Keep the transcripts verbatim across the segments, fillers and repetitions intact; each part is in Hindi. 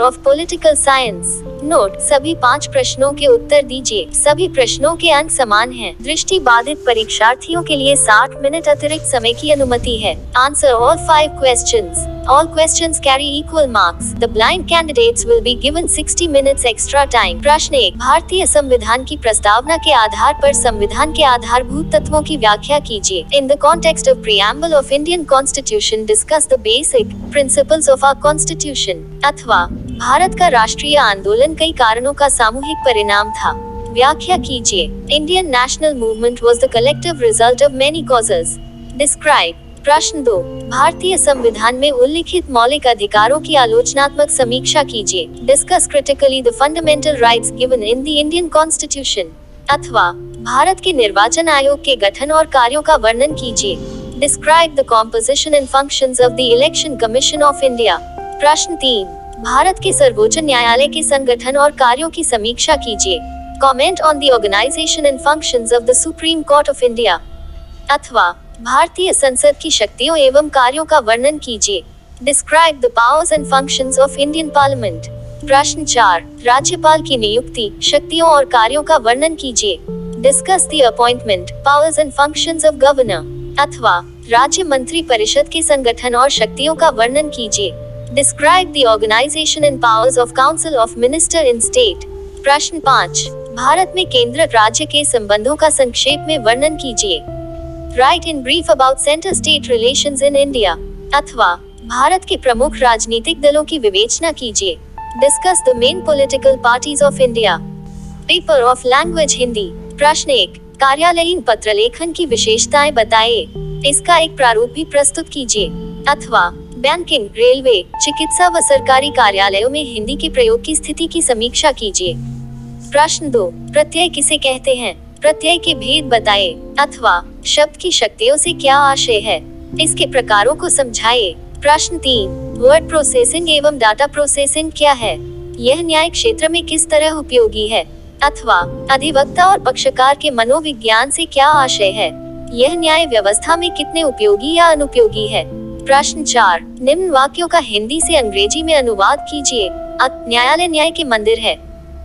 Of political science. नोट, सभी पाँच प्रश्नों के उत्तर दीजिए। सभी प्रश्नों के अंक समान हैं। दृष्टि बाधित परीक्षार्थियों के लिए साठ मिनट अतिरिक्त समय की अनुमति है। Answer all five questions. All questions carry equal marks. The blind candidates will be given sixty minutes extra time. प्रश्न एक, भारतीय संविधान की प्रस्तावना के आधार पर संविधान के आधारभूत तत्वों की व्याख्या कीजिए। In the context of preamble of Indian Constitution, discuss the basic principles of our Constitution. अथवा, भारत का राष्ट्रीय आंदोलन कई कारणों का सामूहिक परिणाम था। व्याख्या कीजिए। Indian national movement was the collective result of many causes. Describe. प्रश्न दो, भारतीय संविधान में उल्लिखित मौलिक अधिकारों की आलोचनात्मक समीक्षा कीजिए। Discuss critically the fundamental rights given in the Indian constitution. अथवा, भारत के निर्वाचन आयोग के गठन और कार्यों का वर्णन कीजिए। Describe the composition and functions of the election commission of India. प्रश्न तीन, भारत के सर्वोच्च न्यायालय के संगठन और कार्यों की समीक्षा कीजिए। Comment on the organisation and functions of the supreme court of India. अथवा, भारतीय संसद की शक्तियों एवं कार्यों का वर्णन कीजिए। Describe the powers and functions of Indian parliament. प्रश्न चार, राज्यपाल की नियुक्ति, शक्तियों और कार्यों का वर्णन कीजिए। Discuss the appointment, powers and functions of governor. अथवा, राज्य मंत्री परिषद के संगठन और शक्तियों का वर्णन कीजिए। Describe the organisation and powers of council of minister in state. प्रश्न पाँच, भारत में केंद्र राज्य के संबंधों का संक्षेप में वर्णन कीजिए। Write in brief about center-state relations in India. अथवा, भारत के प्रमुख राजनीतिक दलों की विवेचना कीजिए। Discuss the main political parties of India. Paper of language Hindi. प्रश्न एक, कार्यालयीन पत्रलेखन की विशेषताएं बताइए। इसका एक प्रारूप भी प्रस्तुत कीजिए। अथवा, बैंकिंग, रेलवे, चिकित्सा व सरकारी कार्यालयों में हिंदी के प्रयोग की स्थिति की समीक्षा कीजिए। प्रश्न दो, प्रत्यय किसे कहते हैं? प्रत्यय के भेद बताइए। अथवा, शब्द की शक्तियों से क्या आशय है? इसके प्रकारों को समझाइए। प्रश्न तीन, वर्ड प्रोसेसिंग एवं डाटा प्रोसेसिंग क्या है? यह न्याय क्षेत्र में किस तरह उपयोगी है? अथवा, अधिवक्ता और पक्षकार के मनोविज्ञान से क्या आशय है? यह न्याय व्यवस्था में कितने उपयोगी या अनुपयोगी है? प्रश्न चार, निम्न वाक्यों का हिंदी से अंग्रेजी में अनुवाद कीजिए। अ, न्यायालय न्याय के मंदिर है।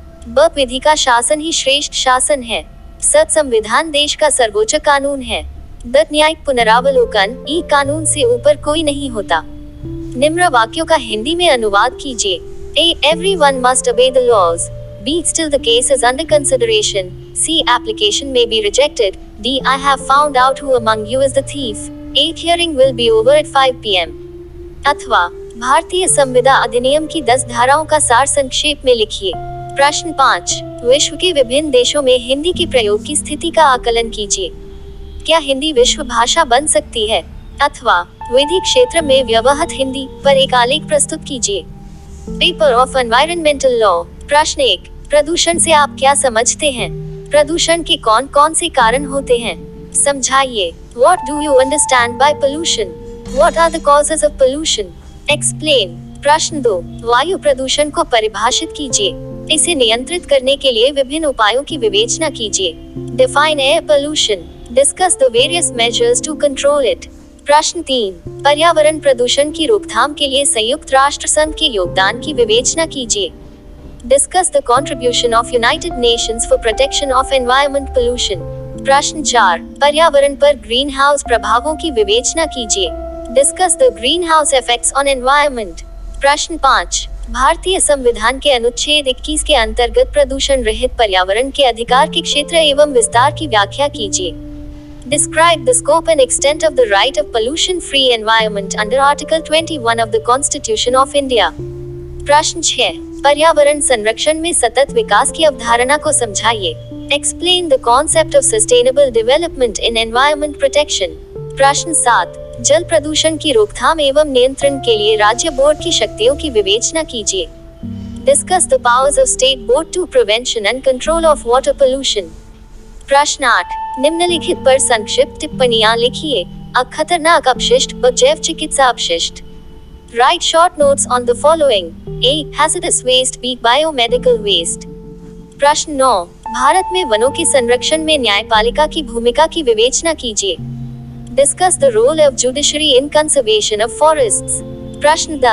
ब, विधि का शासन ही श्रेष्ठ शासन है। सत, संविधान देश का सर्वोच्च कानून है। द, न्यायिक पुनरावलोकन, ई, कानून से ऊपर कोई नहीं होता। निम्न वाक्यों का हिंदी में अनुवाद कीजिए। ए, everyone must obey the laws. B, still the case is under consideration. C, application may be rejected. D, I have found out who among you is the thief. eighth hearing will be over at five p m अथवा, भारतीय संविदा अधिनियम की दस धाराओं का सार संक्षेप में लिखिए। प्रश्न पाँच, विश्व के विभिन्न देशों में हिंदी के प्रयोग की स्थिति का आकलन कीजिए। क्या हिंदी विश्व भाषा बन सकती है? अथवा, विधि क्षेत्र में व्यवहार हिंदी पर एक आलेख प्रस्तुत कीजिए। Paper of environmental law. प्रश्न एक, प्रदूषण से आप क्या समझते हैं? प्रदूषण के कौन कौन से कारण होते हैं? समझाइए। What do you understand by pollution? What are the causes of pollution? Explain. प्रश्न दो, वायु प्रदूषण को परिभाषित कीजिए। इसे नियंत्रित करने के लिए विभिन्न उपायों की विवेचना कीजिए। Define air pollution. Discuss the various measures to control it. प्रश्न तीन, पर्यावरण प्रदूषण की रोकथाम के लिए संयुक्त राष्ट्र संघ के योगदान की विवेचना कीजिए। Discuss the contribution of United Nations for protection of environment pollution. प्रश्न चार, पर्यावरण पर ग्रीन हाउस प्रभावों की विवेचना कीजिए। Discuss the greenhouse effects on environment. प्रश्न पाँच, भारतीय संविधान के अनुच्छेद इक्कीस के अंतर्गत प्रदूषण रहित पर्यावरण के अधिकार के क्षेत्र एवं विस्तार की व्याख्या कीजिए। Describe the scope and extent of the right of pollution-free environment under Article twenty-one of the Constitution of India. प्रश्न छह, पर्यावरण संरक्षण में सतत विकास की अवधारणा को समझाइए। Explain the concept of sustainable development in environment protection. प्रश्न सात, जल प्रदूषण की रोकथाम एवं नियंत्रण के लिए राज्य बोर्ड की शक्तियों की विवेचना कीजिए। Discuss the powers of state board to prevention and control of water pollution. प्रश्न आठ, निम्नलिखित पर संक्षिप्त टिप्पणियां लिखिए। अ, खतरनाक अपशिष्ट, ब, जैव चिकित्सा अपशिष्ट। Write short notes on the following. A, hazardous waste, B, biomedical waste. प्रश्न नौ, भारत में वनों के संरक्षण में न्यायपालिका की भूमिका की विवेचना कीजिए। Discuss the role of judiciary in conservation of forests. प्रश्न दस,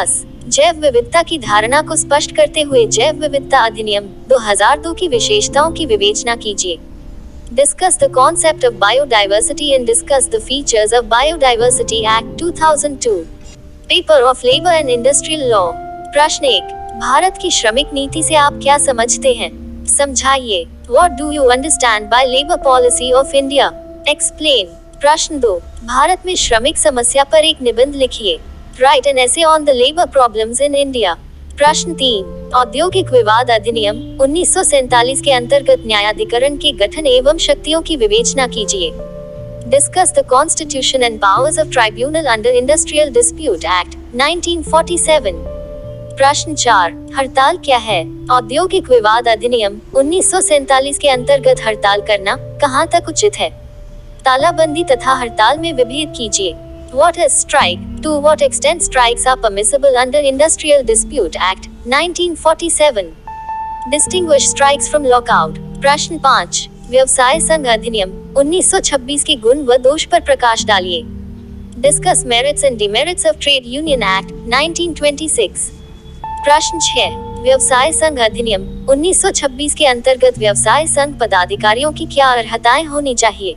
जैव विविधता की धारणा को स्पष्ट करते हुए जैव विविधता अधिनियम दो हज़ार दो की विशेषताओं की विवेचना कीजिए। Discuss the concept of biodiversity and discuss the features of Biodiversity Act दो हज़ार दो। Paper of Labor and Industrial Law। प्रश्न एक, भारत की श्रमिक नीति से आप क्या समझते हैं? समझाइए। What do you understand by labor policy of India? Explain। प्रश्न दो, भारत में श्रमिक समस्या पर एक निबंध लिखिए। Write an essay on the labor problems in India। प्रश्न तीन, औद्योगिक विवाद अधिनियम उन्नीस सौ सैंतालीस के अंतर्गत न्यायाधिकरण के गठन एवं शक्तियों की विवेचना कीजिए। Discuss the Constitution and powers of tribunal under Industrial Dispute Act nineteen forty seven. प्रश्न चार, हड़ताल क्या है? औद्योगिक विवाद अधिनियम उन्नीस सौ सैंतालीस के अंतर्गत हड़ताल करना कहां तक उचित है? तालाबंदी तथा हड़ताल में विभेद कीजिए। What is strike? To what extent strikes are permissible under Industrial Dispute Act nineteen forty seven? Distinguish strikes from lockout। प्रश्न पाँच, व्यवसाय संघ अधिनियम उन्नीस सौ छब्बीस के गुण व दोष पर प्रकाश डालिए। Discuss merits and demerits of Trade Union Act nineteen twenty six. प्रश्न छह, व्यवसाय संघ अधिनियम उन्नीस सौ छब्बीस के अंतर्गत व्यवसाय संघ पदाधिकारियों की क्या अर्हताएं होनी चाहिए?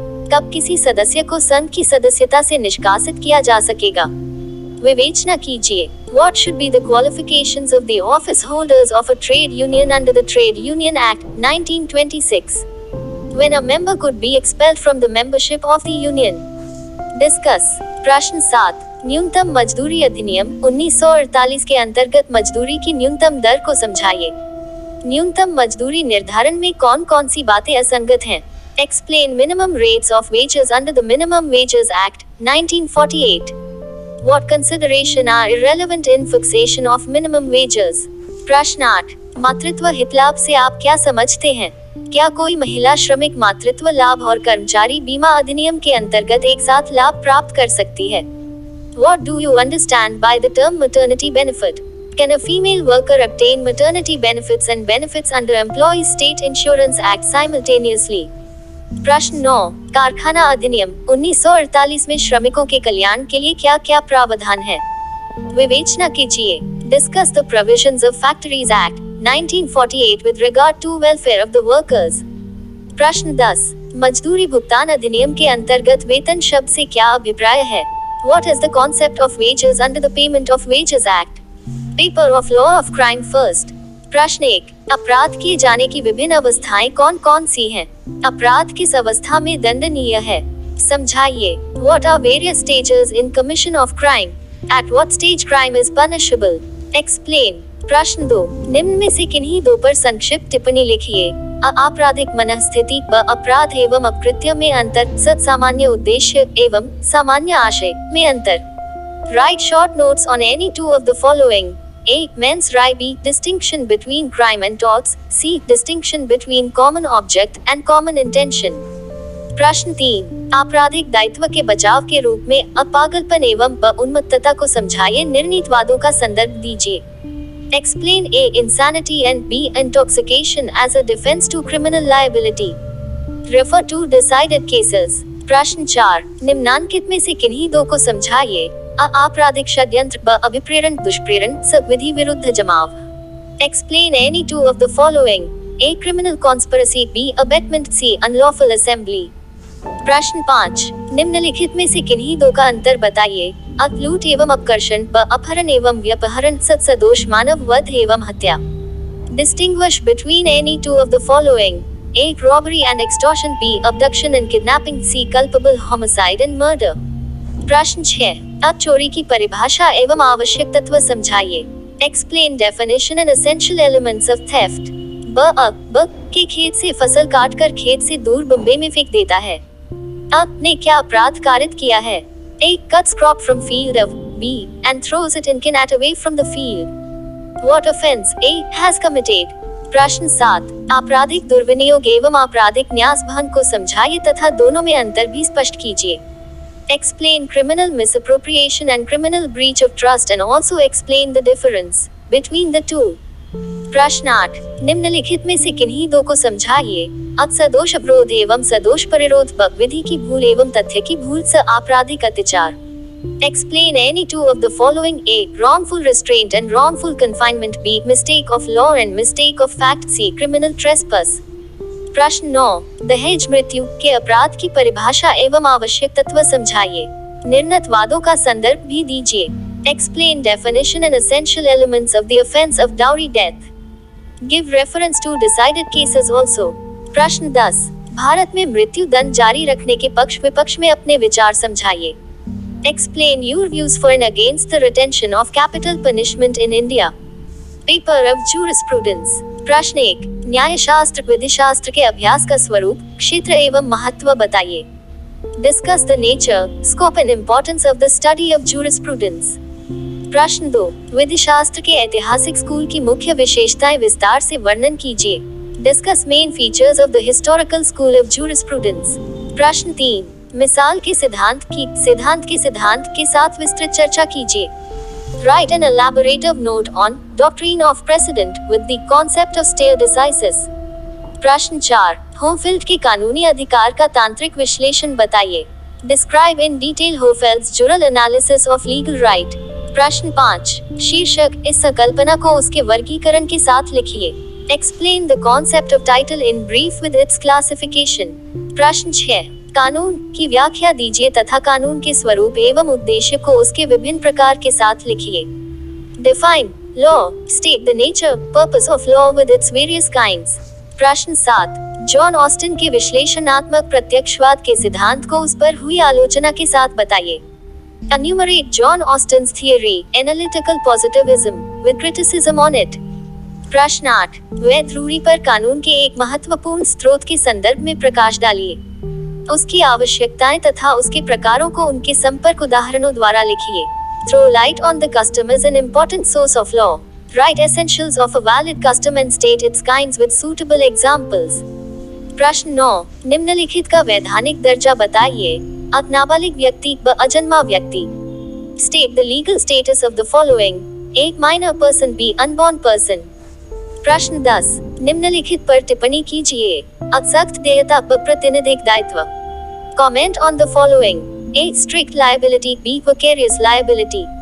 कब किसी सदस्य को संघ की सदस्यता से निष्कासित किया जा सकेगा? विवेचना कीजिए। What should be the qualifications of the office holders of a trade union under the Trade Union Act nineteen twenty six? When a member could be expelled from the membership of the union? Discuss। प्रश्न सात, न्यूनतम मजदूरी अधिनियम उन्नीस सौ अड़तालीस के अंतर्गत मजदूरी की न्यूनतम दर को समझाइए। न्यूनतम मजदूरी निर्धारण में कौन कौन सी बातें असंगत हैं? Explain minimum rates of wages under the Minimum Wages Act nineteen forty eight. What consideration are irrelevant in fixation of minimum wages? प्रश्न आठ, मातृत्व हितलाभ से आप क्या समझते हैं? क्या कोई महिला श्रमिक मातृत्व लाभ और कर्मचारी बीमा अधिनियम के अंतर्गत एक साथ लाभ प्राप्त कर सकती है? What do you understand by the term maternity benefit? Can a female worker obtain maternity benefits and benefits under Employees State Insurance Act simultaneously? प्रश्न नौ, कारखाना अधिनियम उन्नीस सौ अड़तालीस में श्रमिकों के कल्याण के लिए क्या क्या प्रावधान है? विवेचना कीजिए। Discuss the provisions of Factories Act nineteen forty eight with regard to welfare of the workers। प्रश्न दस, मजदूरी भुगतान अधिनियम के अंतर्गत वेतन शब्द से क्या अभिप्राय है? What is the concept of wages under the Payment of Wages Act? Paper of Law of Crime First। प्रश्न एक, अपराध किए जाने की विभिन्न अवस्थाएं कौन कौन सी हैं? अपराध किस अवस्था में दंडनीय है? समझाइए। What are various stages in commission of crime? At what stage crime is punishable? Explain। प्रश्न दो, निम्न में से किन्हीं दो पर संक्षिप्त टिप्पणी लिखिए। अ आपराधिक मनस्थिति, ब अपराध एवं अपकृत्य में अंतर, स सामान्य उद्देश्य एवं सामान्य आशय में अंतर। Write short notes on any two of the following। A. Mens rea B. Distinction between crime and torts। C. Distinction between common object and common intention। प्रश्न तीन, आपराधिक दायित्व के बचाव के रूप में अपागलपन एवं ब उन्मत्तता को समझाइए। निर्णीत वादों का संदर्भ दीजिए। Explain A. Insanity and B. Intoxication as a defense to criminal liability। Refer to decided cases। प्रश्न चार, निम्नांकित में से किन्हीं दो को समझाइए। अ आपराधिक षड्यंत्र, ब अभिप्रेरण दुष्प्रेरण, स विधि विरुद्ध जमाव। Explain any two of the following। A. Criminal conspiracy, B. abetment, C. unlawful assembly। प्रश्न पाँच, निम्नलिखित में से किन्हीं दो का अंतर बताइए। अ लूट एवं अपकर्षण, ब अपहरण एवं व्यपहरण, स सदोष मानव वध एवं हत्या। Distinguish between any two of the following। A. robbery and extortion, B. abduction and kidnapping, C. culpable homicide and murder। प्रश्न छह, अब चोरी की परिभाषा एवं आवश्यक तत्व समझाइए। Explain definition and essential elements of theft। ब अब ब के खेत से फसल काट कर खेत से दूर बम्बे में फेंक देता है। अब ने क्या अपराध कारित किया है? A. cuts crop from field of, B. and throws it in cat away from the field। What offense A. has committed? प्रश्न सात, आपराधिक दुर्विनियोग एवं आपराधिक न्यास भंग को समझाइए तथा दोनों में अंतर भी स्पष्ट कीजिए। Explain criminal misappropriation and criminal breach of trust and also explain the difference between the two। प्रश्न आठ, निम्नलिखित में से किन्हीं दो को समझाइए। अब सदोष अपरोध एवं सदोष परिरोध, ब विधि की भूल एवं तथ्य की भूल, स आपराधिक अत्याचार। Explain any two of the following: A. Wrongful restraint and wrongful confinement. B. Mistake of law and mistake of fact. C. Criminal trespass. प्रश्न नौ, दहेज मृत्यु के अपराध की परिभाषा एवं आवश्यक तत्व समझाइए। निर्णत वादों का संदर्भ भी दीजिए। Explain definition and essential elements of the offense of dowry death. Give reference to decided cases also. प्रश्न दस, भारत में मृत्यु दंड जारी रखने के पक्ष विपक्ष में अपने विचार समझाइए। Explain your views for and against the retention of capital punishment in India. Paper of jurisprudence. प्रश्न एक, न्याय शास्त्र विधि शास्त्र के अभ्यास का स्वरूप, क्षेत्र एवं महत्व बताइए। Discuss the nature, scope and importance of the study of jurisprudence. प्रश्न दो, विधि शास्त्र के ऐतिहासिक स्कूल की मुख्य विशेषताएं विस्तार से वर्णन कीजिए। Discuss main features of the historical school of jurisprudence. प्रश्न तीन, मिसाल के सिद्धांत की सिद्धांत के सिद्धांत के साथ विस्तृत चर्चा कीजिए। Write an elaborative note on doctrine of precedent with the concept of stare decisis. प्रश्न चार, होमफील्ड के कानूनी अधिकार का तांत्रिक विश्लेषण बताइए। Describe in detail Hofeld's jural analysis of legal right. प्रश्न पाँच, शीर्षक, इस संकल्पना को उसके वर्गीकरण के साथ लिखिए। Explain the concept of title in brief with its classification. प्रश्न छह, कानून की व्याख्या दीजिए तथा कानून के स्वरूप एवं उद्देश्य को उसके विभिन्न प्रकार के साथ लिखिए। Define law, state the nature, purpose of law with its various kinds. प्रश्न सात, जॉन ऑस्टिन के विश्लेषणात्मक प्रत्यक्षवाद के सिद्धांत को उस पर हुई आलोचना के साथ बताइए। Enumerate John Austin's theory, analytical positivism, with criticism on it. प्रश्न आठ, वैध रूढ़ि पर कानून के एक महत्वपूर्ण स्रोत के संदर्भ में प्रकाश डालिए। उसकी आवश्यकताएं तथा उसके प्रकारों को उनके संपर्क उदाहरणों द्वारा लिखिए। Throw light on the custom as an important source of law. Write essentials of a valid custom and state its kinds with suitable examples. प्रश्न नौ, निम्नलिखित का वैधानिक दर्जा बताइए। अ नाबालिग व्यक्ति, ब अजन्मा व्यक्ति। State the legal status of the following. A. minor person. B. unborn person. प्रश्न दस, निम्नलिखित पर टिप्पणी कीजिए। अ सख्त देयता, ब प्रतिनिधिक दायित्व। Comment on the following. A. strict liability. B. vicarious liability.